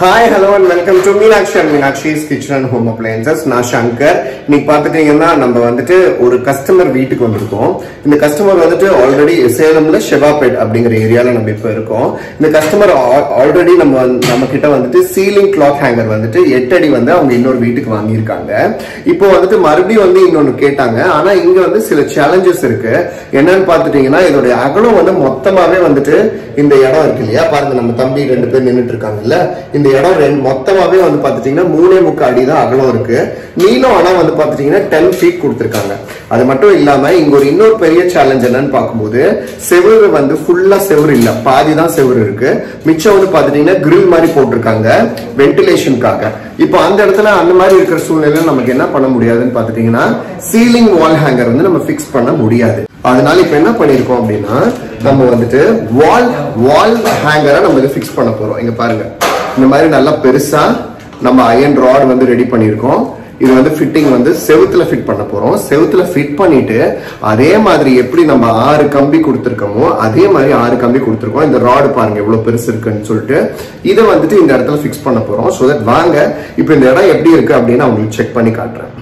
Hi, hello and welcome to Meenakshi and Meenakshi's Kitchen and Home Appliances. நான் சங்கர். இன்னைக்கு பார்த்துட்டீங்கன்னா நம்ம வந்துட்டு ஒரு கஸ்டமர் வீட்டுக்கு வந்திருக்கோம். இந்த கஸ்டமர் வந்துட்டு ஆல்ரெடி சேலம்ல ஷெவாபேட் அப்படிங்கிற ஏரியால நம்ம இப்ப இருக்கோம். இந்த கஸ்டமர் ஆல்ரெடி நம்ம கிட்ட வந்துட்டு சீலிங் கிளாத் ஹேங்கர் வந்துட்டு 8 அடி வந்து அவங்க இன்னொரு வீட்டுக்கு வாங்கியிருக்காங்க. இப்போ வந்துட்டு மறுபடியும் வந்து இன்னொன்னு கேட்டாங்க. ஆனா இங்க வந்து சில சேலஞ்சஸ் இருக்கு. என்னன்னு பார்த்துட்டீங்கன்னா இதோட அகலம் வந்து மொத்தமாவே வந்துட்டு இந்த இடம் இருக்கு இல்லையா, பாருங்க நம்ம தம்பி 2 பேர் நின்றுட்டு இருக்காங்கல்ல, இந்த இடம் மொத்தமாவே வந்து பாத்துட்டீங்கன்னா 3.25 அடி தான் அகலம் இருக்கு. நீளம் ஆனா வந்து பாத்துட்டீங்கன்னா 10 feet கொடுத்திருக்காங்க. அது மட்டும் இல்லாம இங்க ஒரு இன்னொரு பெரிய சேலஞ்ச் என்னன்னு பார்க்கும்போது செவுரு வந்து ஃபுல்லா செவுரு இல்ல, பாதி தான் செவுரு இருக்கு. மிச்சம் வந்து பாத்துட்டீங்கன்னா கிரில் மாதிரி போட்டிருக்காங்க வென்டிலேஷனுக்காக. இப்போ அந்த இடத்துல அந்த மாதிரி இருக்கிற சூழ்நிலையில நமக்கு என்ன பண்ண முடியாதுன்னு பாத்துட்டீங்கன்னா சீலிங் வால் ஹேங்கர் வந்து நம்ம பிக்ஸ் பண்ண முடியாது. அதனால இப்ப என்ன பண்ணிருக்கோம் அப்படின்னா நம்ம வந்துட்டு வால் ஹேங்கரை நம்ம பிக்ஸ் பண்ண போறோம். இங்க பாருங்க, இந்த மாதிரி நல்லா பெருசா நம்ம அயன் ராட் வந்து ரெடி பண்ணிருக்கோம். இது வந்து ஃபிட்டிங் வந்து செவுத்துல ஃபிட் பண்ண போறோம். செவுத்துல ஃபிட் பண்ணிட்டு அதே மாதிரி எப்படி நம்ம 6 கம்பி கொடுத்துருக்கோமோ அதே மாதிரி 6 கம்பி கொடுத்துருக்கோம். இந்த ராடு பாருங்க எவ்வளவு பெருசு இருக்குன்னு சொல்லிட்டு இதை வந்துட்டு இந்த இடத்துல ஃபிக்ஸ் பண்ண போறோம். சோ தட் வாங்க இப்ப இந்த இடம் எப்படி இருக்கு அப்படின்னு உங்களுக்கு செக் பண்ணி காட்டுறேன்.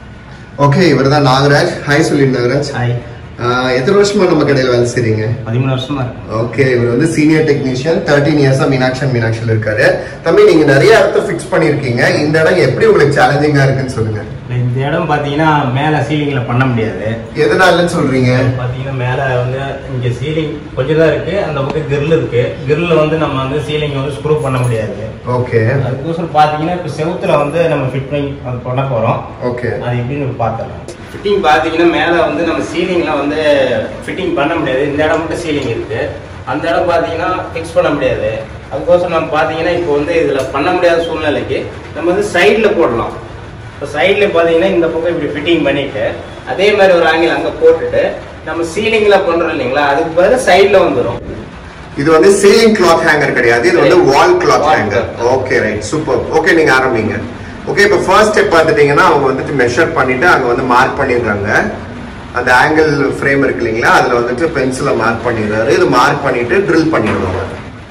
ஓகே, இவர் தான் நாகராஜ். ஹாய் சொல்லி நாகராஜ். ஹாய். எத்தனை வருஷமா நம்ம கடையில் வேலை செய்றீங்க? 13 வருஷமா இருக்கு. ஓகே, இவர் வந்து சீனியர் டெக்னீஷியன். 13 இயர்ஸா மீனாட்சியில் இருக்காரு. தம்பி, நீங்க நிறைய இடத்த ஃபிக்ஸ் பண்ணிருக்கீங்க. இந்த இடம் எப்படி உங்களுக்கு சேலஞ்சிங்கா இருக்குன்னு சொல்லுங்க. இந்த இடம் பாத்தீங்கன்னா மேல சீலிங்ல பண்ண முடியாது. எதனாலன்னு சொல்றீங்க? பாத்தீங்கன்னா மேல வந்து இங்க சீலிங் கொஞ்சம் தான் இருக்கு, அந்த பக்கம் கிரில் இருக்கு. கிரில்ல வந்து நம்ம வந்து சீலிங் வந்து ஸ்க்ரூ பண்ண முடியாது. ஓகே, அதுக்கோசரம் பாத்தீங்கன்னா இப்ப செவுத்துல வந்து நம்ம ஃபிட் பண்ண போறோம். ஓகே, அது எப்படின்னு பார்த்தலாம். ஃபிட்டிங் பாத்தீங்கன்னா மேல வந்து நம்ம சீலிங்ல வந்து ஃபிட்டிங் பண்ண முடியாது. இந்த இடம் மட்டும் சீலிங் இருக்கு, அந்த இடம் பாத்தீங்கன்னா ஃபிக்ஸ் பண்ண முடியாது. அதுக்கோசரம் நம்ம பாத்தீங்கன்னா இப்போ வந்து இதுல பண்ண முடியாத சூழ்நிலைக்கு நம்ம வந்து சைட்ல போடலாம். இப்போ சைட்ல பாத்தீங்கன்னா இந்த பக்கம் இப்படி ஃபிட்டிங் பண்ணிட்டு அதே மாதிரி ஒரு ஆங்கிள் அங்க போட்டுட்டு நம்ம சீலிங்ல பண்றோம் இல்லைங்களா, அதுக்கு பதில் சைட்ல வந்துடும். இது வந்து சீலிங் கிளாத் ஹேங்கர் கிடையாது, இது வந்து wall cloth hanger. Okay, right, super. Okay, நீங்க ஆரம்பிங்க. ஓகே, இப்போ ஃபர்ஸ்ட் ஸ்டெப் பார்த்துட்டீங்கன்னா அவங்க வந்துட்டு மெஷர் பண்ணிட்டு அங்க வந்து மார்க் பண்ணிடுறாங்க. அந்த ஆங்கிள் ஃப்ரேம் இருக்கு இல்லைங்களா, அதுல வந்துட்டு பென்சிலை மார்க் பண்ணிடுறாரு. இது மார்க் பண்ணிட்டு ட்ரில் பண்ணிடுவாங்க.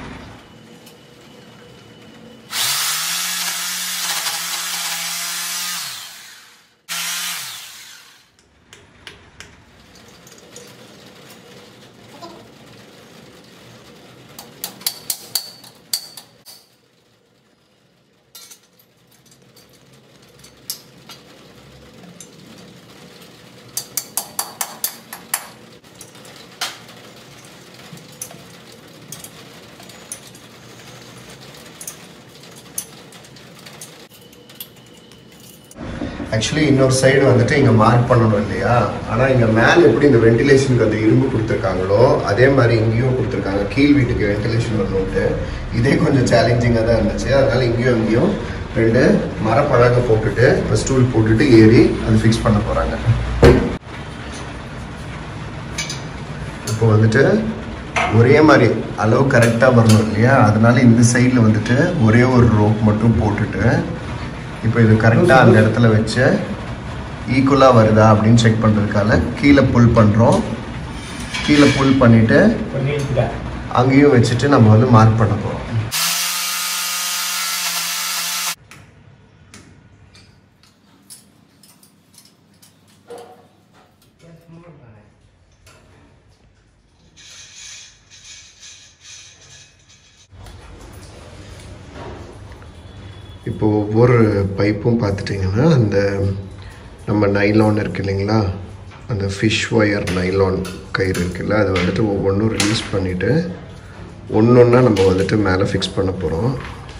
ஆக்சுவலி இன்னொரு சைடு வந்துட்டு இங்கே மார்க் பண்ணணும் இல்லையா, ஆனால் இங்கே மேலே எப்படி இந்த வென்டிலேஷனுக்கு அந்த இரும்பு கொடுத்துருக்காங்களோ அதே மாதிரி இங்கேயும் கொடுத்துருக்காங்க. கீழ் வீட்டுக்கு வென்டிலேஷன் வரணுன்ட்டு இதே கொஞ்சம் சேலஞ்சிங்காக தான் இருந்துச்சு. அதனால இங்கேயும் 2 மரப்பழக போட்டுட்டு இப்போ ஸ்டூல் போட்டுட்டு ஏறி அது ஃபிக்ஸ் பண்ண போகிறாங்க. இப்போ வந்துட்டு ஒரே மாதிரி அளவு கரெக்டாக வரணும் இல்லையா, அதனால இந்த சைடில் வந்துட்டு ஒரே ஒரு ரோப் மட்டும் போட்டுட்டு இப்போ இது கரெக்டாக அந்த இடத்துல வச்சு ஈக்குவலாக வருதா அப்படின்னு செக் பண்ணுறதுக்காக கீழே புல் பண்ணுறோம். கீழே புல் பண்ணிவிட்டு அங்கேயும் வச்சுட்டு நம்ம வந்து மார்க் பண்ண போகிறோம். இப்போ ஒவ்வொரு பைப்பும் பார்த்துட்டிங்கன்னா அந்த நம்ம நைலான் இருக்கு இல்லைங்களா, அந்த ஃபிஷ் ஒயர் நைலான் கயிறு இருக்குல்ல, அதை வந்துட்டு ஒவ்வொன்றும் ரிலீஸ் பண்ணிவிட்டு ஒன்றா நம்ம வந்துட்டு மேலே ஃபிக்ஸ் பண்ண போகிறோம்.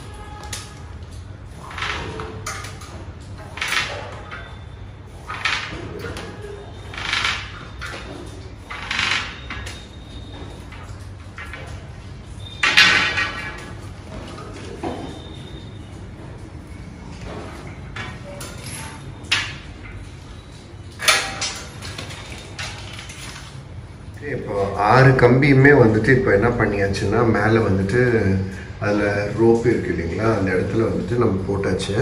இப்போ 6 கம்பியுமே வந்துட்டு இப்போ என்ன பண்ணியாச்சுன்னா மேலே வந்துட்டு அதில் ரோப்பு இருக்கு இல்லைங்களா, அந்த இடத்துல வந்துட்டு நம்ம போட்டாச்சு.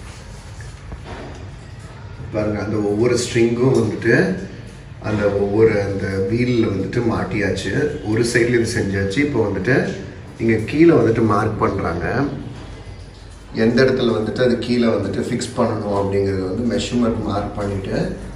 பாருங்க, அந்த ஒவ்வொரு ஸ்ட்ரிங்கும் வந்துட்டு அந்த ஒவ்வொரு அந்த வீலில் வந்துட்டு மாட்டியாச்சு. ஒரு சைடில் இது செஞ்சாச்சு. இப்போ வந்துட்டு இங்கே கீழே வந்துட்டு மார்க் பண்ணுறாங்க. எந்த இடத்துல வந்துட்டு அது கீழே வந்துட்டு ஃபிக்ஸ் பண்ணணும் அப்படிங்கிறது வந்து மெஷர்மெண்ட் மார்க் பண்ணிவிட்டு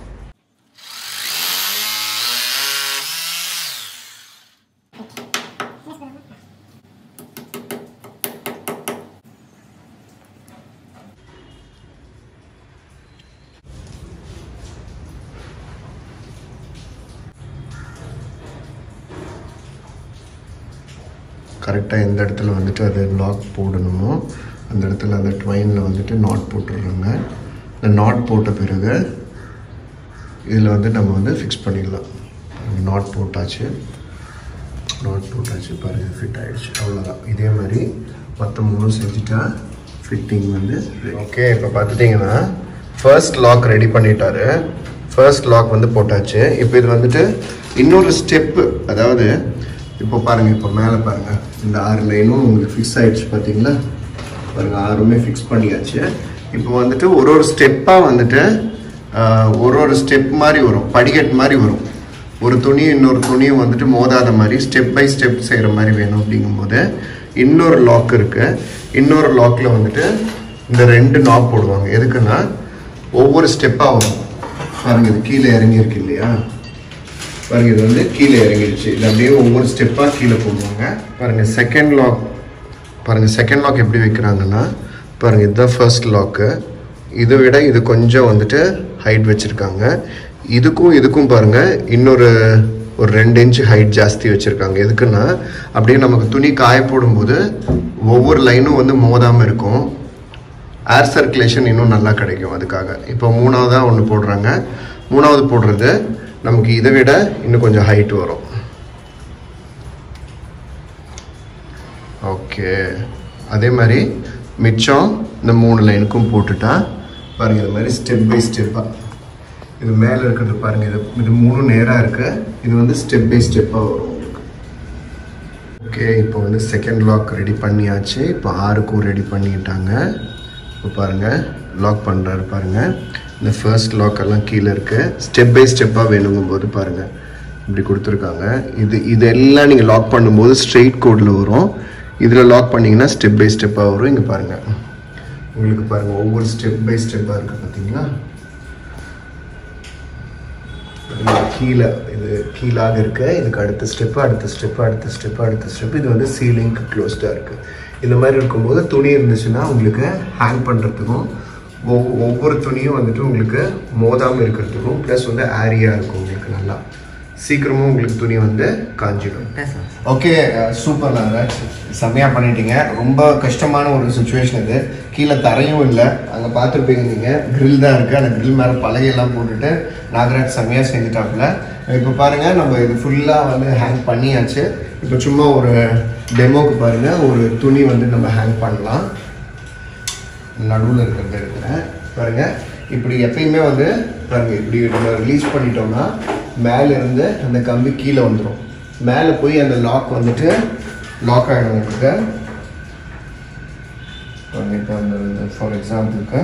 கரெக்டாக எந்த இடத்துல வந்துட்டு அது லாக் போடணுமோ அந்த இடத்துல அந்த ட்வைனில் வந்துட்டு நாட் போட்டுடுறாங்க. இந்த நாட் போட்ட பிறகு இதில் வந்து நம்ம வந்து ஃபிக்ஸ் பண்ணிடலாம். நாட் போட்டாச்சு பாருங்கள், ஃபிட் ஆகிடுச்சு, அவ்வளோதான். இதே மாதிரி மற்ற 3 செஞ்சுட்டா ஃபிட்டிங் வந்து ஓகே. இப்போ பார்த்துட்டிங்கன்னா ஃபர்ஸ்ட் லாக் ரெடி பண்ணிட்டாரு. ஃபர்ஸ்ட் லாக் வந்து போட்டாச்சு. இப்போ இது வந்துட்டு இன்னொரு ஸ்டெப்பு, அதாவது இப்போ பாருங்கள், இப்போ மேலே பாருங்கள், இந்த 6 லைனும் உங்களுக்கு ஃபிக்ஸ் ஆகிடுச்சு பார்த்தீங்களா? பாருங்கள், 6மே ஃபிக்ஸ் பண்ணியாச்சு. இப்போ வந்துட்டு ஒரு ஸ்டெப்பாக வந்துட்டு ஒரு ஸ்டெப் மாதிரி வரும், படிக்கட் மாதிரி வரும். ஒரு துணியும் இன்னொரு துணியும் வந்துட்டு மோதாத மாதிரி ஸ்டெப் பை ஸ்டெப் செய்கிற மாதிரி வேணும். அப்படிங்கும்போது இன்னொரு லாக் இருக்குது. இன்னொரு லாக்கில் வந்துட்டு இந்த 2 நாப் போடுவாங்க. எதுக்குன்னா ஒவ்வொரு ஸ்டெப்பாக வரும். பாருங்கள், இது கீழே இறங்கியிருக்கு இல்லையா? பாருங்கள், இது வந்து கீழே இறங்கிடுச்சு. இது அப்படியே ஒவ்வொரு ஸ்டெப்பாக கீழே போடுவாங்க. பாருங்கள் செகண்ட் லாக், செகண்ட் லாக் எப்படி வைக்கிறாங்கன்னா, பாருங்கள் இதுதான் ஃபர்ஸ்ட் லாக்கு. இதை விட இது கொஞ்சம் வந்துட்டு ஹைட் வச்சுருக்காங்க. இதுக்கும் பாருங்கள் இன்னொரு 2 இன்ச்சு ஹைட் ஜாஸ்தி வச்சுருக்காங்க. எதுக்குன்னா அப்படியே நமக்கு துணி காய போடும்போது ஒவ்வொரு லைனும் வந்து மோதாமல் இருக்கும், ஏர் சர்க்குலேஷன் இன்னும் நல்லா கிடைக்கும். அதுக்காக இப்போ 3ஆவதாக ஒன்று போடுறாங்க. 3ஆவது போடுறது நமக்கு இதை விட இன்னும் கொஞ்சம் ஹைட் வரும். ஓகே, அதே மாதிரி மிச்சம் இந்த 3 லைனுக்கும் போட்டுட்டா பாருங்கள், இது மாதிரி ஸ்டெப் பை ஸ்டெப்பாக இது மேலே இருக்கிறது பாருங்கள், இது 3 நேராக இருக்குது. இது வந்து ஸ்டெப் பை ஸ்டெப்பாக வரும் உங்களுக்கு. ஓகே, இப்போ வந்து செகண்ட் லாக் ரெடி பண்ணியாச்சு. இப்போ 6க்கும் ரெடி பண்ணிட்டாங்க. இப்போ பாருங்கள் லாக் பண்ணுறாரு பாருங்கள். இந்த ஃபர்ஸ்ட் லாக் எல்லாம் கீழே இருக்குது. ஸ்டெப் பை ஸ்டெப்பாக வேணுங்கும் போது பாருங்கள் இப்படி கொடுத்துருக்காங்க. இதெல்லாம் நீங்கள் லாக் பண்ணும்போது ஸ்ட்ரெயிட் கோடில் வரும். இதில் லாக் பண்ணிங்கன்னா ஸ்டெப் பை ஸ்டெப்பாக வரும். இங்கே பாருங்கள், உங்களுக்கு பாருங்கள் ஒவ்வொரு ஸ்டெப் பை ஸ்டெப்பாக இருக்குது பார்த்தீங்களா? கீழே இது கீழாக இருக்குது. இதுக்கு அடுத்த ஸ்டெப்பு இது வந்து சீலிங்க்கு க்ளோஸ்டாக இருக்குது. இந்த மாதிரி இருக்கும்போது துணி இருந்துச்சுன்னா உங்களுக்கு ஹேங் பண்ணுறதுக்கும் ஒவ்வொரு துணியும் வந்துட்டு உங்களுக்கு மோதாமல் இருக்கிறதுக்கும் ப்ளஸ் வந்து ஏரியாக இருக்கும். உங்களுக்கு நல்லா சீக்கிரமும் உங்களுக்கு துணி வந்து காஞ்சிடும். ஓகே, சூப்பர் நாகராஜ், செம்மையாக பண்ணிட்டீங்க. ரொம்ப கஷ்டமான ஒரு சுச்சுவேஷன் இது. கீழே தரையும் இல்லை, அங்கே பார்த்துருப்பீங்க நீங்கள், க்ரில் தான் இருக்குது. அந்த க்ரில் மேலே பலகையெல்லாம் போட்டுட்டு நாகராஜ் செம்மையாக செஞ்சுட்டாப்புல. இப்போ பாருங்கள், நம்ம இது ஃபுல்லாக வந்து ஹேங் பண்ணியாச்சு. இப்போ சும்மா ஒரு டெமோக்கு பாருங்கள், ஒரு துணி வந்து நம்ம ஹேங் பண்ணலாம். நடுவில் இருக்கிறத இருக்கிறேன் பாருங்கள். இப்படி எப்பயுமே வந்து பாருங்கள், இப்படி நம்ம ரிலீஸ் பண்ணிட்டோம்னா மேலேருந்து அந்த கம்பி கீழே வந்துடும். மேலே போய் அந்த லாக் வந்துட்டு லாக் ஆகிடும். இருக்கு இப்போ அந்த ஃபார் எக்ஸாம்பிளுக்கு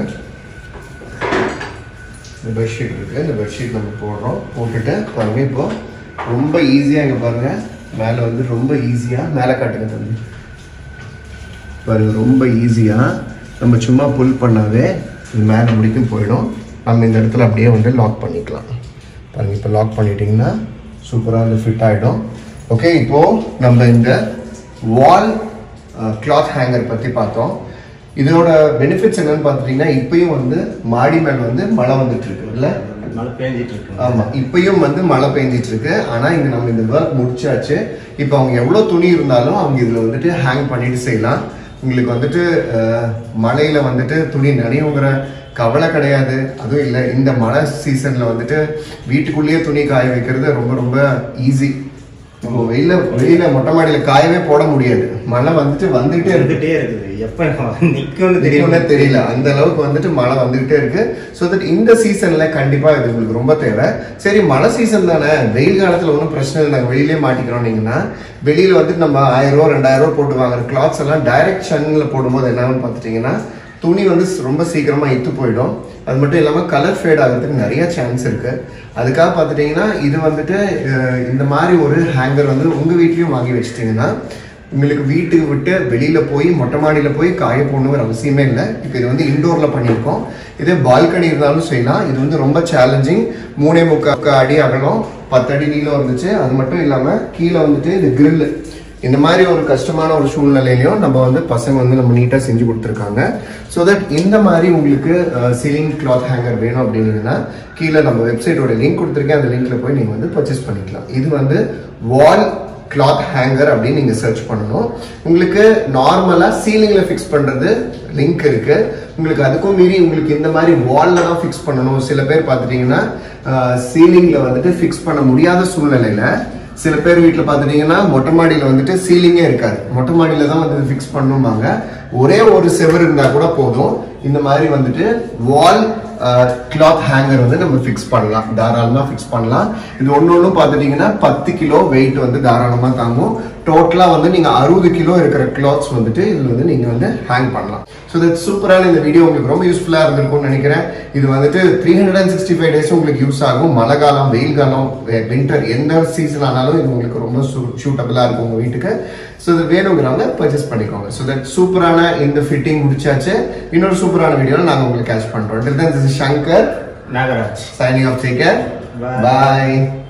இந்த பெட்ஷீட் இருக்குது. இந்த பெட்ஷீட் நம்ம போட்டுட்டு பாருங்கள், இப்போது ரொம்ப ஈஸியாக இங்கே பாருங்கள், மேலே வந்து ரொம்ப ஈஸியாக மேலே காட்டுங்க தம்பி பாருங்கள், ரொம்ப ஈஸியாக நம்ம சும்மா புல் பண்ணாவே இது மேலே முடிக்கும் போயிடும். நம்ம இந்த இடத்துல அப்படியே வந்து லாக் பண்ணிக்கலாம் பாருங்கள். இப்போ லாக் பண்ணிட்டிங்கன்னா சூப்பராக வந்து ஃபிட் ஆகிடும். ஓகே, இப்போது நம்ம இந்த வால் கிளாத் ஹேங்கர் பற்றி பார்த்தோம். இதோட பெனிஃபிட்ஸ் என்னன்னு பார்த்துட்டிங்கன்னா, இப்பயும் வந்து மாடி மேல் வந்து மழை வந்துட்டு இருக்கு இல்லை, மழை பெஞ்சிட்டு இருக்கு. ஆமாம், இப்பயும் வந்து மழை பெஞ்சிட்டு இருக்கு. ஆனால் இங்கே நம்ம இந்த ஒர்க் முடிச்சாச்சு. இப்போ அவங்க எவ்வளோ துணி இருந்தாலும் அவங்க இதில் வந்துட்டு ஹேங் பண்ணிட்டு செய்யலாம். உங்களுக்கு வந்துட்டு மழையில் வந்துட்டு துணி நனையுங்கிற கவலை கிடையாது. அதுவும் இல்லை, இந்த மழை சீசனில் வந்துட்டு வீட்டுக்குள்ளேயே துணி காய வைக்கிறது ரொம்ப ரொம்ப ஈஸி. இப்போ வெயில மொட்டை மாடியில் காயவே போட முடியாது, மழை வந்துட்டே இருக்குது. எப்போ நிற்கும்னு தெரியல, அந்த அளவுக்கு வந்துட்டு மழை வந்துகிட்டே இருக்கு. ஸோ தட் இந்த சீசன்ல கண்டிப்பாக இது உங்களுக்கு ரொம்ப தேவை. சரி, மழை சீசன் தானே, வெயில் காலத்தில் ஒன்றும் பிரச்சனை இல்லை, நாங்கள் வெளியிலே மாட்டிக்கிறோன்னீங்கன்னா வெளியில் வந்துட்டு நம்ம 1000 ரூபா 2000 ரூபா போட்டு வாங்குற கிளாத்ஸ் எல்லாம் டைரக்ட் ஷன்னில் போடும்போது என்னன்னு பார்த்துட்டிங்கன்னா துணி வந்து ரொம்ப சீக்கிரமாக இத்து போயிடும். அது மட்டும் இல்லாமல் கலர் ஃபேட் ஆகிறதுக்கு நிறைய சான்ஸ் இருக்குது. அதுக்காக பார்த்துட்டிங்கன்னா இது வந்துட்டு இந்த மாதிரி ஒரு ஹேங்கர் வந்து உங்கள் வீட்லேயும் வாங்கி வச்சிட்டிங்கன்னா உங்களுக்கு வீட்டுக்கு விட்டு வெளியில போய் மொட்டை மாடியில போய் காய போடணுங்கிற அவசியமே இல்லை. இப்போ இது வந்து இண்டோர்ல பண்ணியிருக்கோம். இதே பால்கனி இருந்தாலும் செய்யலாம். இது வந்து ரொம்ப சேலஞ்சிங். 3.25 அடி அகலம், 10 அடி நீளம் இருந்துச்சு. அது மட்டும் இல்லாம கீழே வந்துட்டு இது கிரில். இந்த மாதிரி ஒரு கஷ்டமான ஒரு சூழ்நிலையிலையும் நம்ம வந்து பசங்க வந்து நம்ம நீட்டா செஞ்சு கொடுத்துருக்காங்க. ஸோ தட் இந்த மாதிரி உங்களுக்கு சீலிங் கிளாத் ஹேங்கர் வேணும் அப்படின்னா கீழே நம்ம வெப்சைட்டோட லிங்க் கொடுத்துருக்கேன். அந்த லிங்க்ல போய் நீங்க வந்து பர்ச்சேஸ் பண்ணிக்கலாம். இது வந்து வால் கிளாத் ஹேங்கர் அப்படின்னு நீங்க சர்ச் பண்ணணும். உங்களுக்கு நார்மலா சீலிங்ல ஃபிக்ஸ் பண்றது லிங்க் இருக்கு. உங்களுக்கு அதுக்கும் மீறி உங்களுக்கு இந்த மாதிரி வால்ல தான் ஃபிக்ஸ் பண்ணணும். சில பேர் பார்த்துட்டீங்கன்னா சீலிங்ல வந்துட்டு ஃபிக்ஸ் பண்ண முடியாத சூழ்நிலையில சில பேர் வீட்டில் பார்த்துட்டீங்கன்னா மொட்டை மாடியில் வந்துட்டு சீலிங்கே இருக்காது. மொட்டை மாடியில தான் வந்து ஃபிக்ஸ் பண்ணுவாங்க. ஒரே ஒரு செவர் இருந்தா கூட போதும். இந்த மாதிரி வந்துட்டு வால் கிளாத் ஹேங்கர் வந்து நம்ம ஃபிக்ஸ் பண்ணலாம், தாராளமாக ஃபிக்ஸ் பண்ணலாம். இது ஒன்று பார்த்துட்டீங்கன்னா 10 கிலோ வெயிட் வந்து தாராளமாக தாங்கும். டோட்டலா வந்து நீங்க 60 கிலோ இருக்கிற கிளாத்ஸ் வந்துட்டு இதுல வந்து நீங்க வந்து ஹேங் பண்ணலாம். ஸோ தட் சூப்பரான இந்த வீடியோ உங்களுக்கு ரொம்ப யூஸ்ஃபுல்லா இருந்திருக்கும்னு நினைக்கிறேன். இது வந்துட்டு 365 டேஸ் உங்களுக்கு யூஸ் ஆகும். மழை காலம், வெயில் காலம், வின்டர் எந்த சீசன் ஆனாலும் இது உங்களுக்கு ரொம்ப சூட்டபிளா இருக்கும் உங்க வீட்டுக்கு. ஸோ இது வேணுங்கிறவங்க பர்ச்சேஸ் பண்ணிக்கோங்க. ஸோ தட் சூப்பரான இந்த ஃபிட்டிங் முடிச்சாச்சு. இன்னொரு சூப்பரான வீடியோவில் நாங்கள் உங்களுக்கு கேட்ச் பண்றோம். Till then, this is Shankar Nagaraj signing off. Take care. Bye.